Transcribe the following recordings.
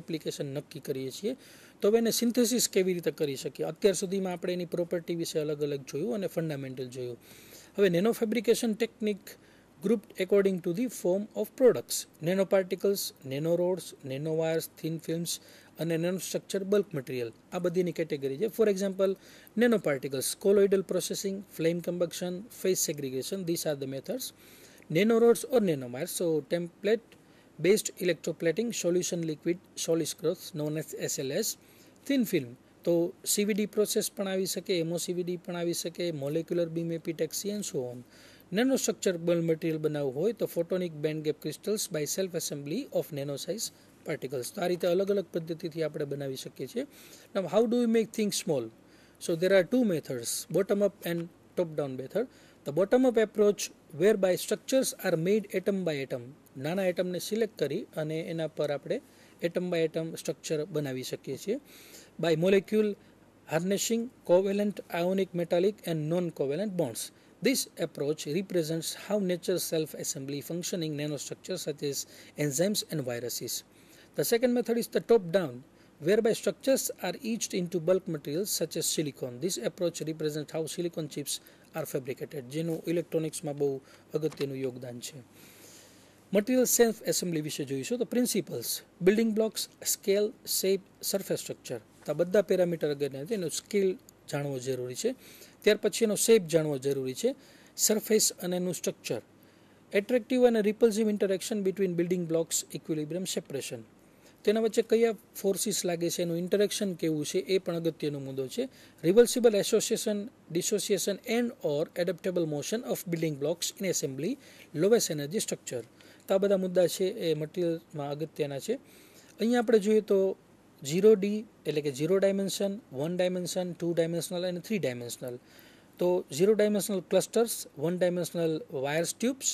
Application નક્કી કરીએ છીએ તો હવે એને સિન્થેસિસ કેવી રીતે કરી શકીએ. અત્યાર સુધીમાં આપણે એની પ્રોપર્ટી વિશે અલગ અલગ જોયું અને ફંડામેન્ટલ જોયું. હવે nano fabrication technique grouped according to the form of products: nanoparticles, nanorods, nanowires, thin films અને nanostructure bulk material. આ બધીની કેટેગરી છે. For example, nanoparticles, colloidal processing, flame combustion, phase segregation, these are the methods. Nanorods or nanowires, so template based electroplating, solution liquid solid growth known as SLS. Thin film, તો CVD process પણ આવી શકે, MOCVD પણ આવી શકે, molecular beam epitaxy and so on. Nanostructure bulk material બનાવવું હોય તો photonic band gap crystals by self assembly of nano size particles. તો આ રીતે અલગ અલગ પદ્ધતિથી આપણે બનાવી શકીએ છીએ. Now how do we make things small? So there are two methods, bottom up and top down method. The bottom up approach where by structures are made atom by atom. નાના એટમને સિલેક્ટ કરી અને એના પર આપણે atom by atom structure બનાવી શકીએ છીએ. By molecule harnessing covalent, ionic, metallic and non-covalent bonds. This approach represents how nature's self-assembly functioning nanostructures such as enzymes and viruses. The second method is the top-down, whereby structures are etched into bulk materials such as silicon. This approach represents how silicon chips are fabricated, જેનું ઇલેક્ટ્રોનિક્સમાં બહુ અગત્યનું યોગદાન છે. Material self assembly વિશે જોઈશું. તો principles: building blocks, scale, shape, surface structure. તો આ બધા પેરામીટર અગરના છે. એનો સ્કેલ જાણવો જરૂરી છે. ત્યાર પછી એનો શેપ જાણવો જરૂરી છે, સરફેસ અને એનું સ્ટ્રક્ચર. એટ્રેક્ટિવ અને repulsive interaction between building blocks, equilibrium, separation. તેના વચ્ચે કયા ફોર્સિસ લાગે છે, એનું ઇન્ટરેક્શન કેવું છે, એ પણ અગત્યનો મુદ્દો છે. Reversible association, dissociation and or adaptable motion of building blocks in assembly, lowest energy structure. તો આ બધા મુદ્દા છે એ મટીરિયલમાં અગત્યના છે. અહીંયા આપણે જોઈએ તો 0D એટલે કે 0 ડાયમેન્શન, 1 ડાયમેન્શન, 2 ડાયમેન્શનલ અને 3 ડાયમેન્શનલ. તો 0 dimensional clusters, 1 dimensional wires tubes,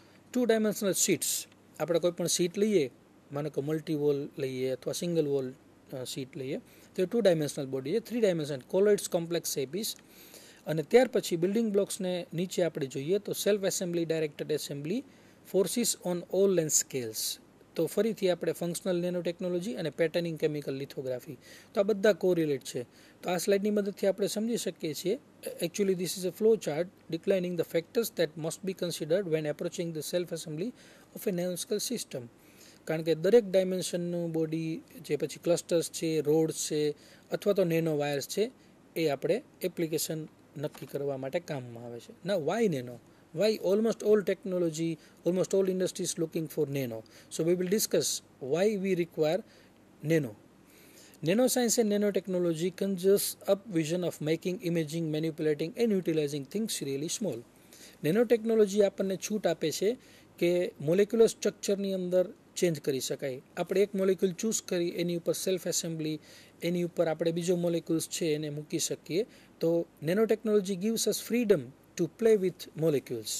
2 dimensional sheets. આપણે કોઈ પણ શીટ લઈએ, માનો કે મલ્ટી વોલ લઈએ અથવા સિંગલ વોલ શીટ લઈએ, તો 2 ડાયમેન્શનલ બોડી છે. 3 ડાયમેન્શન કોલોઇડ્સ, કોમ્પ્લેક્સ શેપીસ. અને ત્યાર પછી બિલ્ડિંગ બ્લોક્સને નીચે આપણે જોઈએ તો self assembly, directed assembly, forces on all length scales. તો ફરીથી આપણે ફંક્શનલ નેનો ટેકનોલોજી અને પેટર્નિંગ કેમિકલ લિથોગ્રાફી. તો આ બધા કોરિલેટ છે. તો આ સ્લાઇડની મદદથી આપણે સમજી શકીએ છીએ. Actually this is a flow chart declining the factors that must be considered when approaching the self assembly of a nanoscale system. કારણ કે દરેક ડાયમેન્શનનું બોડી, જે પછી ક્લસ્ટર્સ છે, રોડ્સ છે અથવા તો નેનો વાયર્સ છે, એ આપણે એપ્લિકેશન નક્કી કરવા માટે કામમાં આવે છે. ના, why nano? Why almost all technology, almost all industries looking for nano? So we will discuss why we require nano. Nanoscience and nanotechnology conjures up vision of making, imaging, manipulating and utilizing things really small. Nanotechnology આપણને છૂટ આપે છે કે molecular સ્ટ્રક્ચરની અંદર change કરી શકાય. આપણે એક મોલેક્યુલ ચૂઝ કરી એની ઉપર સેલ્ફ એસેમ્બલી, એની ઉપર આપણે બીજો મોલેક્યુલ્સ છે એને મૂકી શકીએ. તો નેનોટેકનોલોજી gives us freedom to play with molecules.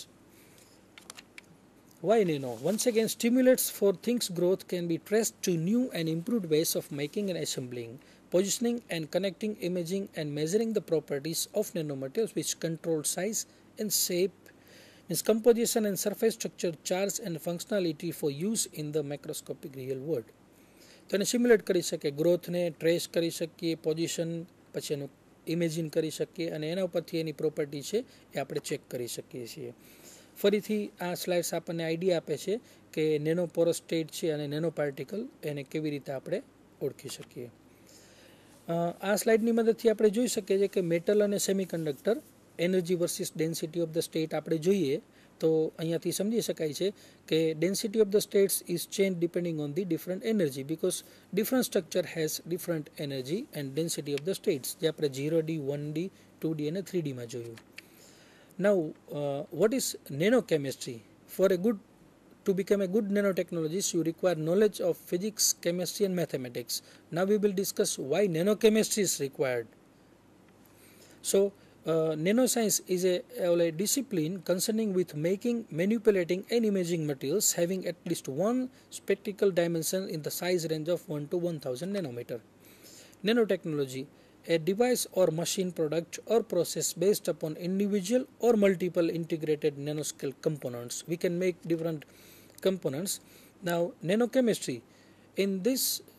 Why nano? Once again, stimulates for things growth can be traced to new and improved ways of making and assembling, positioning and connecting, imaging and measuring the properties of nanomaterials which control size and shape, means composition and surface structure, charge and functionality for use in the macroscopic real world. તો એને simulate કરી શકીએ, ગ્રોથને trace કરી શકીએ, position, પછી એનું imagine કરી શકીએ અને એના ઉપરથી એની પ્રોપર્ટી છે એ આપણે ચેક કરી શકીએ છીએ. ફરીથી આ સ્લાઇડ્સ આપણને આઈડિયા આપે છે કે નેનો પોરસ સ્ટેટ છે અને નેનો પાર્ટિકલ એને કેવી રીતે આપણે ઓળખી શકીએ. આ સ્લાઇડની મદદથી આપણે જોઈ શકીએ છીએ કે મેટલ અને semiconductor energy versus density of the state આપણે જોઈએ તો અહીંયાથી સમજી શકાય છે કે density of the states is change depending on the different energy, because different structure has different energy and density of the states, જે આપણે 0D, 1D, 2D અને 3Dમાં જોયું. Now, what is nanochemistry? To become a good nanotechnologist, you require knowledge of physics, chemistry and mathematics. Now we will discuss why nanochemistry is required. So, nanoscience is a discipline concerning with making, manipulating and imaging materials having at least one spectral dimension in the size range of 1 to 1000 nanometer. Nanotechnology, a device or machine product or process based upon individual or multiple integrated nanoscale components. We can make different components. Now, nanochemistry, in this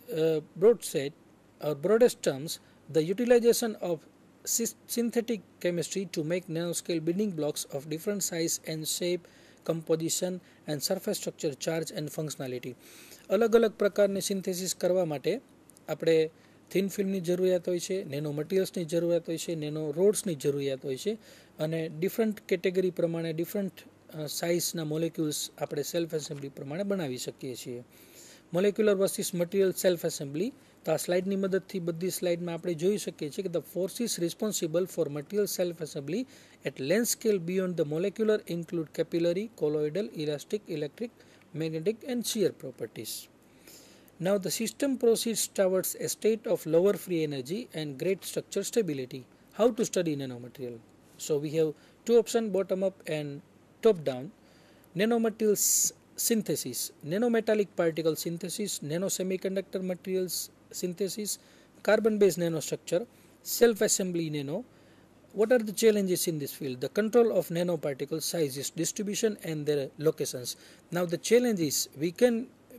broadest terms, the utilization of synthetic chemistry to make nanoscale building blocks of different size and shape, composition and surface structure, charge and functionality. અલગ અલગ પ્રકારની synthesis કરવા માટે આપણે thin ફિલ્મની જરૂરિયાત હોય છે, નેનો મટીરિયલ્સની જરૂરિયાત હોય છે, નેનો રોડ્સની જરૂરિયાત હોય છે અને ડિફરન્ટ કેટેગરી પ્રમાણે ડિફરન્ટ સાઇઝના મોલેક્યુલ્સ આપણે સેલ્ફ એસેમ્બલી પ્રમાણે બનાવી શકીએ છીએ. Molecular versus material self assembly, તો આ સ્લાઇડની મદદથી બધી સ્લાઇડમાં આપણે જોઈ શકીએ છીએ કે the forces responsible for material self assembly at length scale beyond the molecular include capillary, colloidal, elastic, electric, magnetic and shear properties. Now the system proceeds towards a state of lower free energy and great structure stability. How to study nanomaterial? So we have two options, bottom up and top down. Nanomaterials synthesis, nanometallic particle synthesis, nano semiconductor materials synthesis, carbon based nanostructure, self assembly nano. What are the challenges in this field? The control of nanoparticle sizes, distribution and their locations. Now the challenge is we can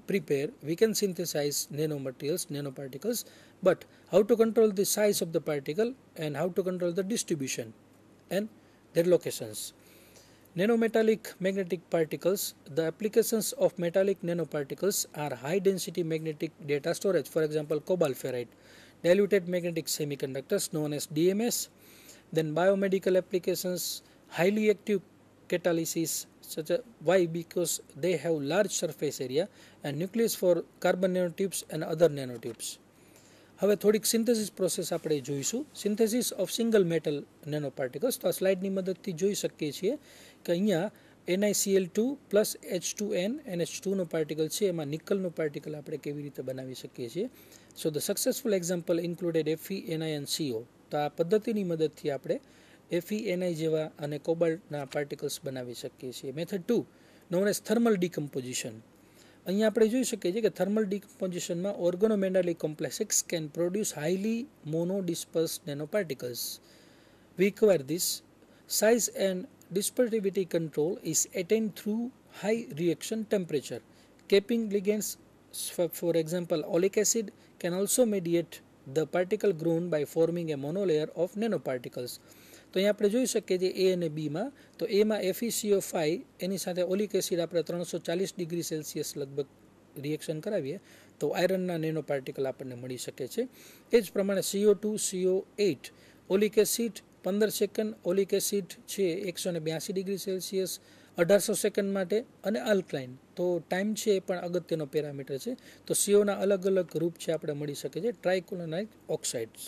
synthesize nanomaterials, nanoparticles, but how to control the size of the particle and how to control the distribution and their locations. Nanometallic magnetic particles, the applications of metallic nanoparticles are high density magnetic data storage, for example cobalt ferrite, diluted magnetic semiconductors known as DMS, then biomedical applications, highly active catalysis, such as why? Because they have large surface area and nucleus for carbon nanotubes and other nanotubes. હવે થોડીક synthesis process આપણે જોઈશું. Synthesis of single metal nano particles, તો આ સ્લાઇડની મદદથી જોઈ શકીએ છીએ કે અહીંયા NiCl2 પ્લસ H2n NH2નો પાર્ટિકલ છે, એમાં નિકલનું પાર્ટિકલ આપણે કેવી રીતે બનાવી શકીએ છીએ. So the successful example included Fe, Ni and CO. તો આ પદ્ધતિની મદદથી આપણે Fe, Ni જેવા અને કોબાલ્ટના પાર્ટિકલ્સ બનાવી શકીએ છીએ. Method 2 known as thermal decomposition. અહીંયા આપણે જોઈ શકીએ છીએ કે થર્મલ ડિકમ્પોઝિશનમાં organometallic complex can produce highly monodisperse nano particles. We require this. Size and dispersibility control is attained through high reaction temperature. Capping ligands, for example oleic acid, can also mediate the particle grown by forming a monolayer of nanoparticles. તો અહીંયા આપણે જોઈ શકીએ છીએ A અને Bમાં, તો Aમાં FeCO5 એની સાથે oleic acid આપણે 340 ડિગ્રી સેલ્સિયસ લગભગ રિએક્શન કરાવીએ તો આયરનના નેનો પાર્ટિકલ આપણને મળી શકે છે. એ જ પ્રમાણે CO2, CO8, oleic acid 15 second, oleic acid છે 182 ડિગ્રી સેલ્સિયસ 1800 સેકન્ડ માટે, અને આલ્કલાઇન તો ટાઈમ છે એ પણ અગત્યનો પેરામીટર છે. તો સીઓના અલગ અલગ રૂપ છે આપણે મળી શકે છે, ટ્રાઇકોલોનાઇટ ઓક્સાઇડ્સ.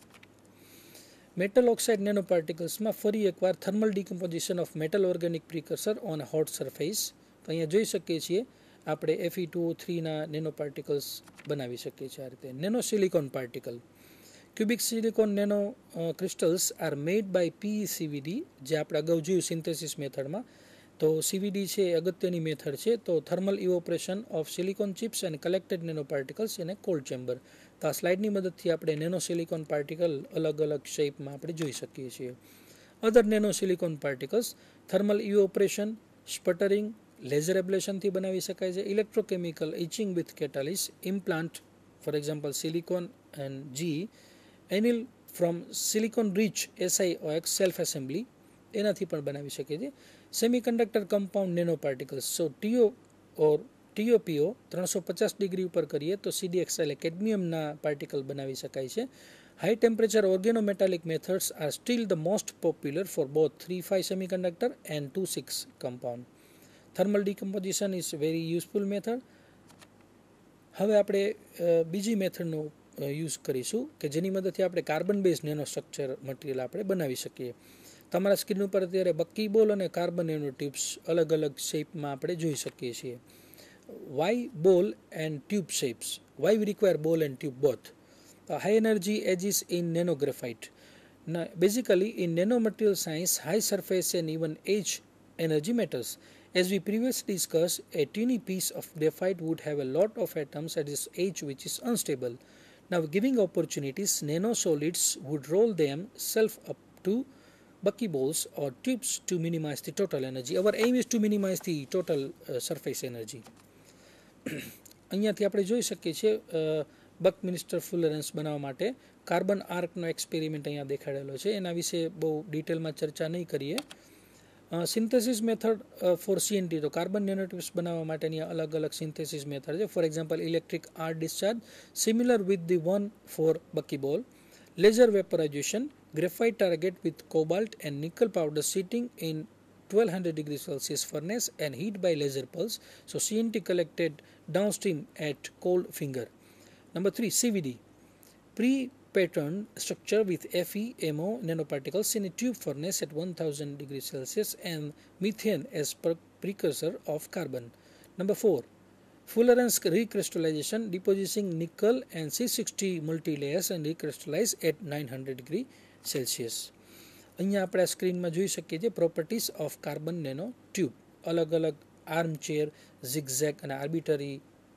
મેટલ ઓક્સાઇડ નેનો પાર્ટિકલ્સમાં ફરી એકવાર thermal decomposition of metal organic precursor on hot surface. તો અહીંયા જોઈ શકીએ છીએ આપણે Fe2O3ના નેનો પાર્ટિકલ્સ બનાવી શકીએ છીએ આ રીતે. Nano silicon particle, cubic silicon nano crystals are made by PECVD, જે આપણે અગાઉ જોયું સિન્થેસિસ મેથડમાં. તો CVD છે એ અગત્યની મેથડ છે. તો thermal evaporation of silicon chips and collected nano particles in a cold chamber. તો આ સ્લાઇડની મદદથી આપણે નેનો સિલિકોન પાર્ટિકલ અલગ અલગ શેપમાં આપણે જોઈ શકીએ છીએ. Other nano silicon particles thermal evaporation, sputtering, laser એબ્લેશનથી બનાવી શકાય છે. Electrochemical etching with catalysis, implant for example silicon and G, anneal from silicon rich SiOX self assembly એનાથી પણ બનાવી શકીએ છીએ. Semiconductor compound nano particles, so TOPO 350 degree ઉપર કરીએ તો CDX એટલે કેડમિયમના પાર્ટિકલ બનાવી શકાય છે. High temperature organometallic methods are still the most popular for both 3,5 semiconductor and 2,6 compound. Thermal decomposition is very useful method. હવે આપણે બીજી મેથડનો યુઝ કરીશું કે જેની મદદથી આપણે carbon base nano structure material આપણે બનાવી શકીએ. તમારા સ્ક્રીન ઉપર અત્યારે બકી બોલ અને કાર્બન નેનો ટ્યુબ્સ અલગ અલગ શેપમાં આપણે જોઈ શકીએ છીએ. Why ball and tube shapes? Why we require ball and tube both? High energy edges in nanographite. Now, basically, in nanomaterial science, high surface and even edge energy matters. As we previously discussed, a teeny piece of graphite would have a lot of atoms at its edge which is unstable. Now, giving opportunities, nanosolids would roll themselves up to buckyballs or tubes to minimize the total energy. Our aim is to minimize the total surface energy. અહીંયાથી આપણે જોઈ શકીએ છીએ બકમિન્સ્ટર ફુલરન્સ બનાવવા માટે carbon આર્કનો experiment અહીંયા દેખાડેલો છે. એના વિશે બહુ ડિટેલમાં ચર્ચા નહીં કરીએ. સિન્થેસિસ મેથડ ફોર સીએનટી, તો કાર્બન નેનોટ્યુબ્સ બનાવવા માટેની અલગ અલગ સિન્થેસિસ મેથડ છે. For example electric arc discharge similar with the one for buckyball, laser vaporization, graphite target with cobalt and nickel powder sitting in 1200 degrees Celsius furnace and heat by laser pulse. So CNT collected downstream at cold finger. Number 3, CVD, pre-patterned structure with FeMO nanoparticles in a tube furnace at 1000 degrees Celsius and methane as precursor of carbon. Number 4, Fullerens recrystallization, depositing nickel and C60 multi-layers and recrystallize at 900 degree Celsius. અહીંયા આપણે આ સ્ક્રીનમાં જોઈ શકીએ છીએ properties of carbon nano tube. અલગ અલગ armchair, zigzag અને arbitrary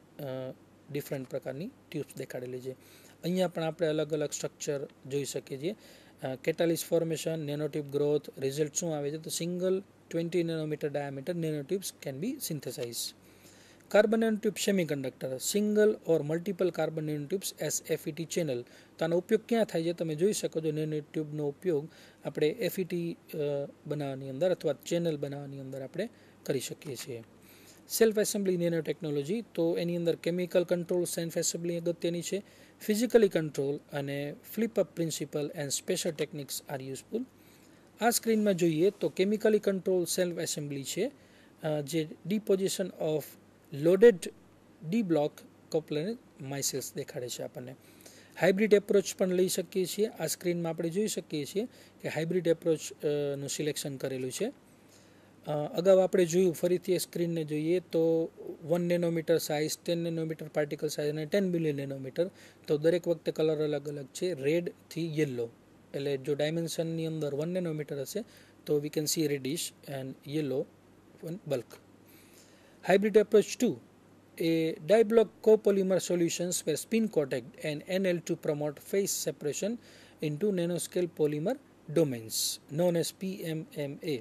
different પ્રકારની ટ્યુબ્સ દેખાડેલી છે. અહીંયા પણ આપણે અલગ અલગ સ્ટ્રક્ચર જોઈ શકીએ છીએ. Catalysis formation, nanotube growth, result શું આવે છે તો single 20 nanometer diameter nanotubes can be synthesized. Carbon nanotube semiconductor, single or multiple carbon nanotubes as FET channel. તો આનો ઉપયોગ ક્યાં થાય છે તમે જોઈ શકો છો. નેનોટ્યુબનો ઉપયોગ આપણે FET બનાવવાની અંદર અથવા ચેનલ બનાવવાની અંદર આપણે કરી શકીએ છીએ. સેલ્ફ એસેમ્બલી નેનો ટેકનોલોજી, તો એની અંદર કેમિકલ કંટ્રોલ સેલ્ફ એસેમ્બલી અગત્યની છે. ફિઝિકલી કંટ્રોલ અને flip up principle and spatial techniques are useful. આ સ્ક્રીનમાં જોઈએ તો કેમિકલી કંટ્રોલ સેલ્ફ એસેમ્બલી છે, જે deposition of loaded diblock copolymer micelles દેખાડે છે આપણને. હાઇબ્રિડ એપ્રોચ પણ લઈ શકીએ છીએ. આ સ્ક્રીનમાં આપણે જોઈ શકીએ છીએ કે હાઇબ્રિડ એપ્રોચનું સિલેક્શન કરેલું છે. અગાઉ આપણે જોયું, ફરીથી એ સ્ક્રીનને જોઈએ તો 1 nanometer size, 10 nanometer particle size અને 10 મિલી નેનોમીટર. તો દરેક વખતે કલર અલગ અલગ છે, રેડથી યલો. એટલે જો ડાયમેન્શનની અંદર 1 નેનોમીટર હશે તો we can see reddish and yellow bulk. Hybrid approach 2, a diblock copolymer solutions were spin coated and NL to promote phase separation into nanoscale polymer domains known as PMMA.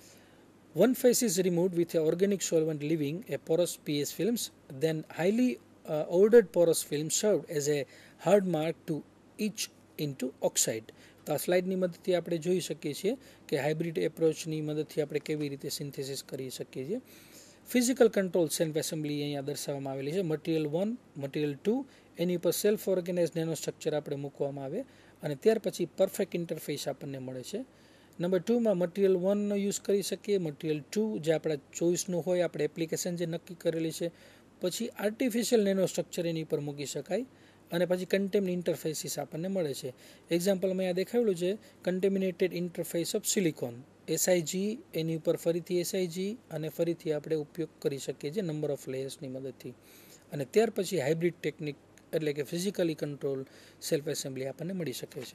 One phase is removed with a organic solvent leaving a porous PS films, then highly ordered porous film served as a hard mark to etch into oxide. તો આ સ્લાઇડની મદદથી આપણે જોઈ શકીએ છીએ કે hybrid એપ્રોચની મદદથી આપણે કેવી રીતે સિન્થેસિસ કરી શકીએ છીએ. ફિઝિકલ કંટ્રોલ સેલ્ફ એસેમ્બલી અહીંયા દર્શાવવામાં આવેલી છે. મટીરિયલ 1, મટીરિયલ 2, એની ઉપર સેલ્ફ ઓર્ગેનાઇઝ નેનો સ્ટ્રક્ચર આપણે મૂકવામાં આવે અને ત્યાર પછી પરફેક્ટ ઇન્ટરફેસ આપણને મળે છે. નંબર 2માં મટીરિયલ 1નો યુઝ કરી શકીએ. મટીરિયલ 2 જે આપણા ચોઇસનું હોય, આપણે એપ્લિકેશન જે નક્કી કરેલી છે, પછી આર્ટિફિશિયલ નેનો સ્ટ્રક્ચર એની ઉપર મૂકી શકાય અને પછી કન્ટેમ્ડ ઇન્ટરફેસીસ આપણને મળે છે. એક્ઝામ્પલમાં અહીંયા દેખાડેલું છે contaminated interface of silicon, SiG, એની ઉપર ફરીથી SiG અને ફરીથી આપણે ઉપયોગ કરી શકીએ છીએ નંબર ઓફ લેયર્સની મદદથી. અને ત્યાર પછી હાઇબ્રિડ ટેકનિક એટલે કે ફિઝિકલી કંટ્રોલ સેલ્ફ એસેમ્બલી આપણને મળી શકે છે.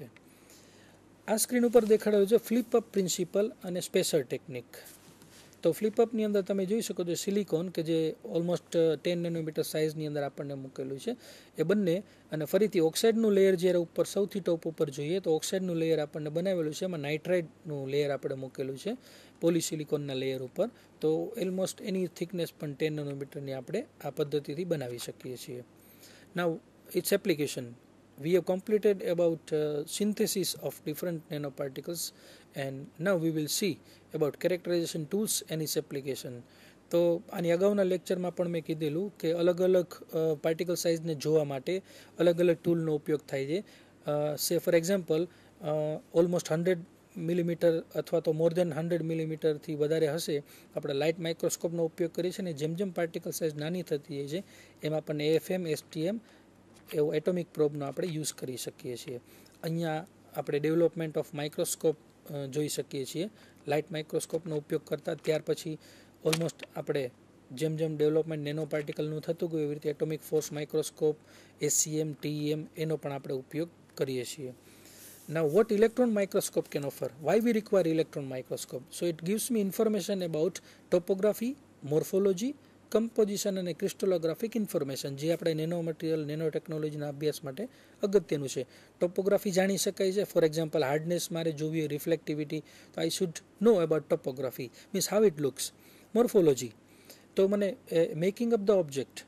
આ સ્ક્રીન ઉપર દેખાડેલું છે ફ્લિપ અપ પ્રિન્સિપલ અને સ્પેશર ટેકનિક. તો ફ્લિપ અપની અંદર તમે જોઈ શકો છો સિલિકોન કે જે ઓલમોસ્ટ 10 નેનોમીટર સાઇઝની અંદર આપણને મૂકેલું છે, એ બંને અને ફરીથી ઓક્સાઇડનું લેયર જ્યારે ઉપર સૌથી ટોપ ઉપર જોઈએ તો ઓક્સાઇડનું લેયર આપણને બનાવેલું છે, એમાં નાઇટ્રાઇડનું લેયર આપણે મૂકેલું છે પોલિસિલિકોનના લેયર ઉપર. તો ઓલમોસ્ટ એની થિકનેસ પણ 10 નેનોમીટરની આપણે આ પદ્ધતિથી બનાવી શકીએ છીએ. Now its application. We have completed about synthesis of different nanoparticles, and now we will see about characterization tools and its application. તો આની અગાઉના લેક્ચરમાં પણ મેં કીધેલું કે અલગ અલગ પાર્ટિકલ સાઇઝને જોવા માટે અલગ અલગ ટૂલનો ઉપયોગ થાય છે. સે ફોર એક્ઝામ્પલ ઓલમોસ્ટ 100 મિલીમીટર અથવા તો મોર દેન 100 મિલીમીટરથી વધારે હશે આપણે લાઇટ માઇક્રોસ્કોપનો ઉપયોગ કરીએ છીએ, અને જેમ જેમ પાર્ટિકલ સાઇઝ નાની થતી જાય છે એમ આપણને AFM, STM એવો એટોમિક પ્રોબનો આપણે યુઝ કરી શકીએ છીએ. અહીંયા આપણે ડેવલપમેન્ટ ઓફ માઇક્રોસ્કોપ જોઈ શકીએ છીએ લાઇટ માઇક્રોસ્કોપનો ઉપયોગ કરતા. ત્યાર પછી ઓલમોસ્ટ આપણે જેમ જેમ ડેવલપમેન્ટ નેનો પાર્ટિકલનું થતું ગયું એવી રીતે atomic force microscope, SCM, TEM એનો પણ આપણે ઉપયોગ કરીએ છીએ. Now what electron microscope can offer? Why we require electron microscope? So it gives me information about topography, morphology, composition અને ક્રિસ્ટલોગ્રાફિક ઇન્ફોર્મેશન, જે આપણે નેનો મટીરિયલ નેનો ટેકનોલોજીના અભ્યાસ માટે અગત્યનું છે. ટોપોગ્રાફી જાણી શકાય છે. ફોર એક્ઝામ્પલ હાર્ડનેસ મારે જોવી હોય, રિફ્લેક્ટિવિટી, તો I should know about topography, means how it looks. Morphology, તો મને making up the object,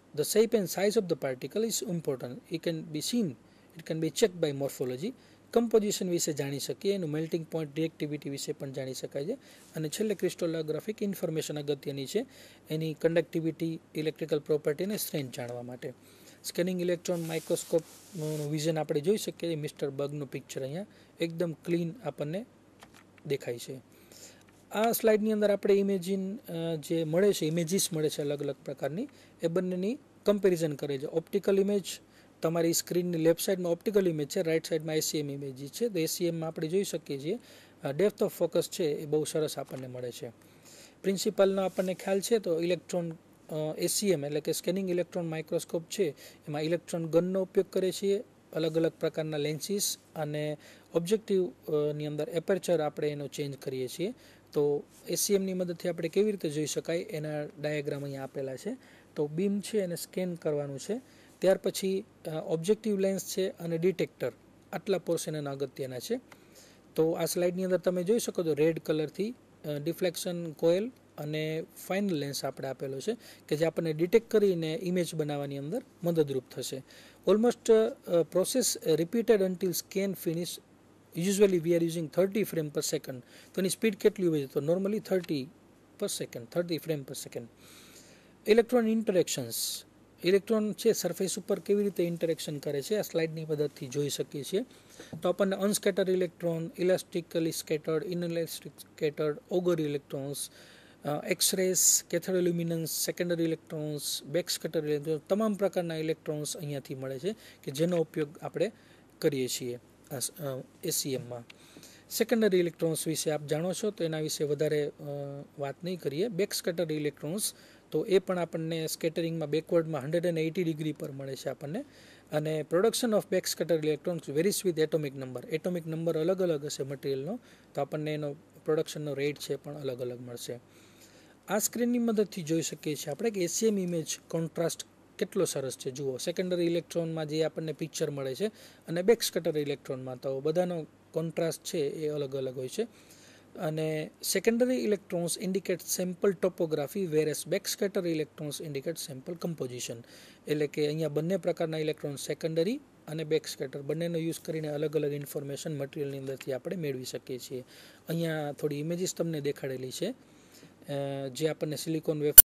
The shape and size of the particle is important. It can be seen, it can be checked by morphology. Composition વિશે જાણી શકીએ, એનું melting point reactivity વિશે પણ જાણી શકાય છે. અને છેલ્લે ક્રિસ્ટલોગ્રાફિક ઇન્ફોર્મેશન અગત્યની છે, એની કંડક્ટિવિટી, ઇલેક્ટ્રિકલ પ્રોપર્ટી અને સ્ટ્રેન્થ જાણવા માટે. સ્કેનિંગ ઇલેક્ટ્રોન માઇક્રોસ્કોપનું વિઝન આપણે જોઈ શકીએ. મિસ્ટર બગનું પિક્ચર અહીંયા એકદમ ક્લીન આપણને દેખાય છે. આ સ્લાઇડની અંદર આપણે ઇમેજિન જે મળે છે, ઇમેજીસ મળે છે અલગ અલગ પ્રકારની, એ બંનેની કમ્પેરિઝન કરે છે. ઓપ્ટિકલ ઇમેજ તમારી સ્ક્રીનની લેફ્ટ સાઈડમાં ઓપ્ટિકલ ઇમેજ છે, રાઇટ સાઈડમાં એસીએમ ઇમેજીસ છે. તો એસીએમમાં આપણે જોઈ શકીએ છીએ ડેપ્થ ઓફ ફોકસ છે એ બહુ સરસ આપણને મળે છે. પ્રિન્સિપલનો આપણને ખ્યાલ છે તો ઇલેક્ટ્રોન એસીએમ એટલે કે સ્કેનિંગ ઇલેક્ટ્રોન માઇક્રોસ્કોપ છે, એમાં ઇલેક્ટ્રોન ગનનો ઉપયોગ કરે છીએ, અલગ અલગ પ્રકારના લેન્સીસ અને ઓબ્જેક્ટિવની અંદર એપર્ચર આપણે એનો ચેન્જ કરીએ છીએ. તો એસીએમની મદદથી આપણે કેવી રીતે જોઈ શકાય એના ડાયાગ્રામ અહીંયા આપેલા છે. તો બીમ છે એને સ્કેન કરવાનું છે, ત્યાર પછી ઓબ્જેક્ટિવ લેન્સ છે અને ડિટેક્ટર, આટલા પોર્શન એના અગત્યના છે. તો આ સ્લાઇડની અંદર તમે જોઈ શકો છો રેડ કલરથી ડિફ્લેક્શન કોઇલ અને ફાઇનલ લેન્સ આપણે આપેલો છે કે જે આપણને ડિટેક્ટ કરીને ઇમેજ બનાવવાની અંદર મદદરૂપ થશે. Almost process repeated until scan finish. Usually we are using 30 frame per second. તો એની સ્પીડ કેટલી હોય છે? તો normally 30 frame per second. Electron interactions. Electron છે સરફેસ ઉપર કેવી રીતે ઇન્ટરેક્શન કરે છે આ સ્લાઇડની મદદથી જોઈ શકીએ છીએ. તો આપણને unscattered electron, elastically scattered, inelastic scattered, Auger electrons, X-rays, cathodoluminescence, secondary electrons, back scatter electrons, તમામ પ્રકારના ઇલેક્ટ્રોન્સ અહીંયાથી મળે છે કે જેનો ઉપયોગ આપણે કરીએ છીએ એસીએમમાં. સેકન્ડરી ઇલેક્ટ્રોન્સ વિશે આપ જાણો છો તો એના વિશે વધારે વાત નહીં કરીએ. બેક સ્કેટર ઇલેક્ટ્રોન્સ તો એ પણ આપણને સ્કેટરિંગમાં બેકવર્ડમાં 180 ડિગ્રી પર મળે છે આપણને. અને production of back scatter electrons varies with atomic number. Atomic number અલગ અલગ હશે મટીરિયલનો, તો આપણને એનો પ્રોડક્શનનો રેટ છે પણ અલગ અલગ મળશે. આ સ્ક્રીનની મદદથી જોઈ શકીએ છીએ આપણે કે એસીએમ ઇમેજ કોન્ટ્રાસ્ટ કેટલો સરસ છે. જુઓ, સેકન્ડરી ઇલેક્ટ્રોનમાં જે આપણને પિક્ચર મળે છે અને બેક સ્કેટર ઇલેક્ટ્રોનમાં તો બધાનો કોન્ટ્રાસ્ટ છે એ અલગ અલગ હોય છે. અને secondary electrons indicate sample topography whereas back scatter electrons indicate sample composition. એટલે કે અહીંયા બંને પ્રકારના ઇલેક્ટ્રોન સેકન્ડરી અને બેક સ્કેટર બંનેનો યુઝ કરીને અલગ અલગ ઇન્ફોર્મેશન મટીરિયલની અંદરથી આપણે મેળવી શકીએ છીએ. અહીંયા થોડી ઇમેજીસ તમને દેખાડેલી છે જે આપણને સિલિકોન વેફર